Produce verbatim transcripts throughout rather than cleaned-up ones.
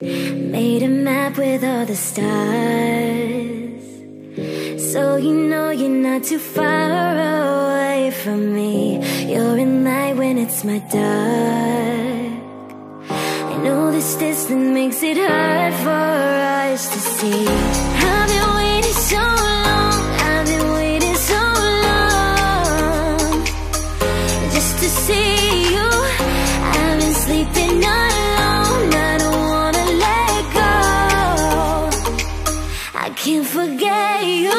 Made a map with all the stars, so you know you're not too far away from me. You're in light when it's my dark. I know this distance makes it hard for us to see. I've been waiting so long, I've been waiting so long, just to see you. I've been sleeping alone, I don't wanna let go. I can't forget you.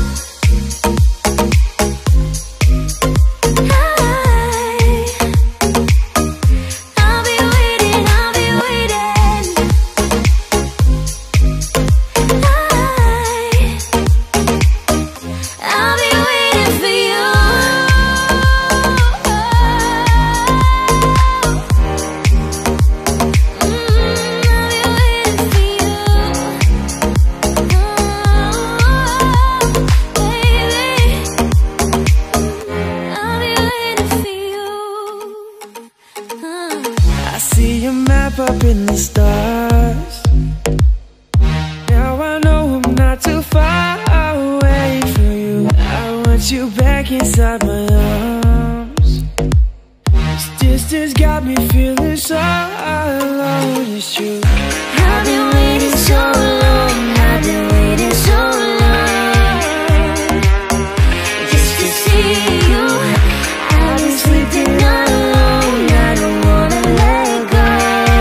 Up in the stars, now I know I'm not too far away from you. I want you back inside my arms. This distance got me feeling so alone, it's true. I've been waiting so long, I've been waiting so long, just to see you. I've been sleeping alone, I don't wanna let go.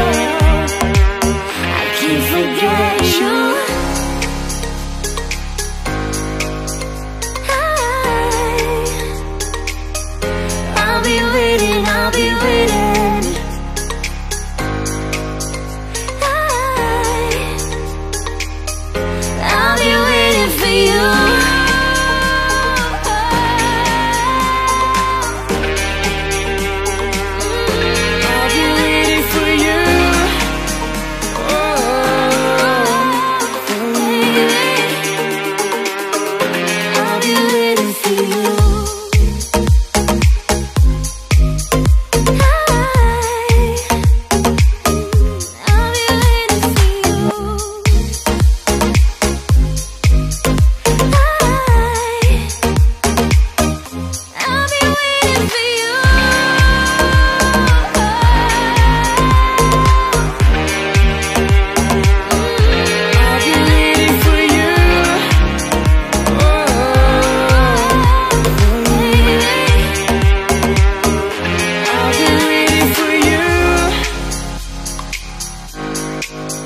Forget you. I, I'll be waiting, I'll be waiting. I, I'll be waiting for you.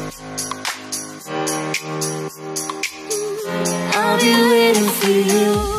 I'll be waiting for you.